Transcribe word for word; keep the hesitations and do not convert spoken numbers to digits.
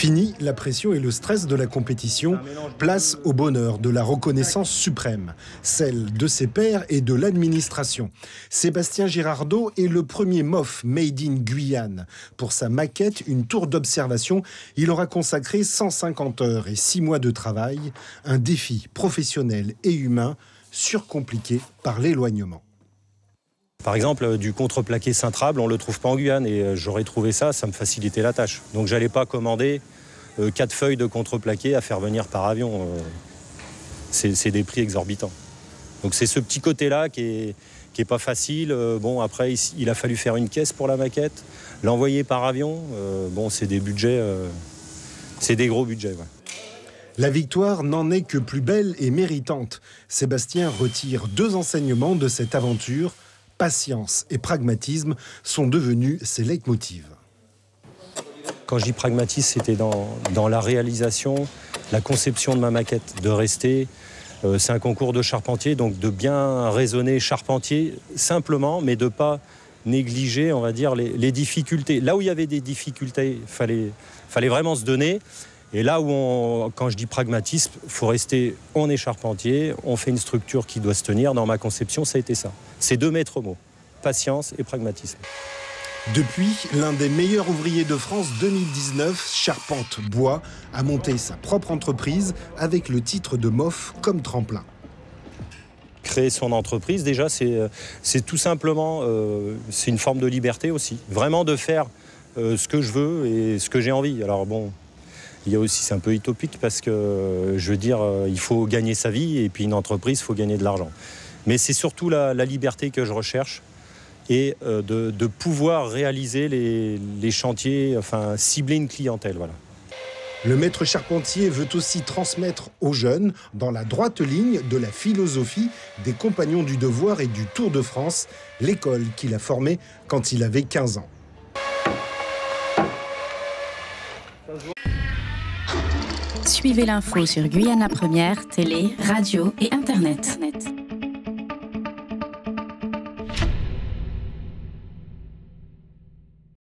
Fini la pression et le stress de la compétition, place au bonheur de la reconnaissance suprême, celle de ses pairs et de l'administration. Sébastien Girardot est le premier M O F Made in Guyane. Pour sa maquette, une tour d'observation, il aura consacré cent cinquante heures et six mois de travail, un défi professionnel et humain surcompliqué par l'éloignement. Par exemple, du contreplaqué cintrable, on ne le trouve pas en Guyane et j'aurais trouvé ça, ça me facilitait la tâche. Donc j'allais pas commander euh, quatre feuilles de contreplaqué à faire venir par avion. Euh, c'est, c'est des prix exorbitants. Donc c'est ce petit côté-là qui est, qui est pas facile. Euh, bon, après, il, il a fallu faire une caisse pour la maquette, l'envoyer par avion. Euh, bon, c'est des budgets, euh, c'est des gros budgets. Ouais. La victoire n'en est que plus belle et méritante. Sébastien retire deux enseignements de cette aventure. Patience et pragmatisme sont devenus ses leitmotivs. Quand je dis pragmatisme, c'était dans, dans la réalisation, la conception de ma maquette, de rester. Euh, c'est un concours de charpentier, donc de bien raisonner charpentier simplement, mais de ne pas négliger, on va dire, les, les difficultés. Là où il y avait des difficultés, il fallait, fallait vraiment se donner. Et là où, on, quand je dis pragmatisme, il faut rester, on est charpentier, on fait une structure qui doit se tenir. Dans ma conception, ça a été ça. C'est deux maîtres mots, patience et pragmatisme. Depuis, l'un des meilleurs ouvriers de France deux mille dix-neuf, Charpente Bois, a monté sa propre entreprise avec le titre de M O F comme tremplin. Créer son entreprise, déjà, c'est, c'est tout simplement euh, c'est une forme de liberté aussi. Vraiment de faire euh, ce que je veux et ce que j'ai envie. Alors bon... Il y a aussi, c'est un peu utopique parce que, je veux dire, il faut gagner sa vie et puis une entreprise, il faut gagner de l'argent. Mais c'est surtout la, la liberté que je recherche et euh, de, de pouvoir réaliser les, les chantiers, enfin, cibler une clientèle, voilà. Le maître charpentier veut aussi transmettre aux jeunes, dans la droite ligne de la philosophie des Compagnons du Devoir et du Tour de France, l'école qu'il a formée quand il avait quinze ans. Suivez l'info sur Guyana Première, télé, radio et internet.